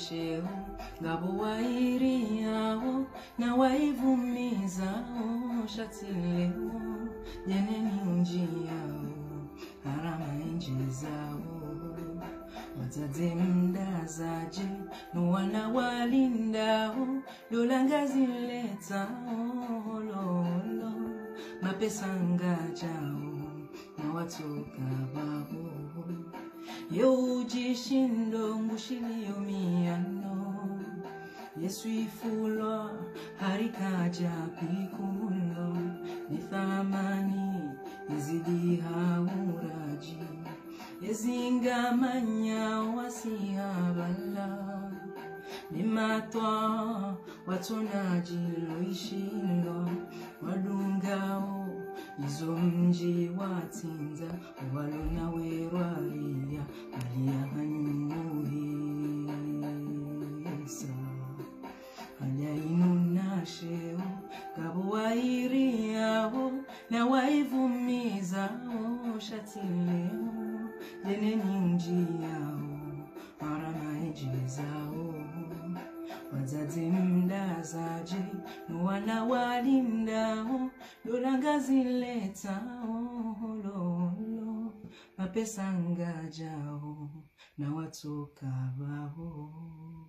sheo ngabo wairiao na waivumizao shatileo jeneni unjiao harama enjizao wazadze mdazaje no wana walindao dolangazi letao lolo mapesa ngajao na watoka babo Yojishindo ngushilio miano Yesu ifulwa harikaja pikulo ni thamani izidi hauraji yezingamanya wasihabala ni MATTOIR watonaji loishindo wadungao izo mji watinza walona werwaria alia hanyumuhisa alia inunasheo kabo wairiao na waivumizao shatileo jeneni mjiao marama ejizao wazadze mdazaje no wana walindao dolangazi letao lolo mapesa ngajao na watoka babo